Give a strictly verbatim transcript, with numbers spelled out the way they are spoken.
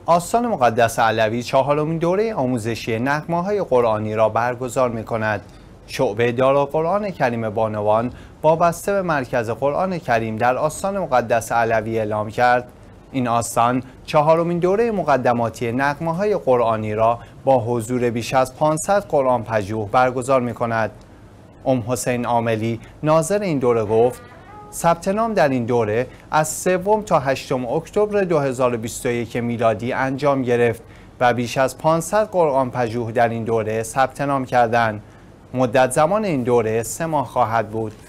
آستان مقدس علوی چهارمین دوره آموزشی نغمه‌های قرآنی را برگزار می‌کند. شعبه دارالقرآن کریم بانوان وابسته به مرکز قرآن کریم در آستان مقدس علوی اعلام کرد این آستان چهارمین دوره مقدماتی نغمه‌های قرآنی را با حضور بیش از پانصد قرآن پژوه برگزار می‌کند. ام حسین عاملی ناظر این دوره گفت: ثبت نام در این دوره از سوم تا هشتم اکتبر دو هزار و بیست و یک میلادی انجام گرفت و بیش از پانصد قرآن پژوه در این دوره ثبت نام کردند. مدت زمان این دوره سه ماه خواهد بود.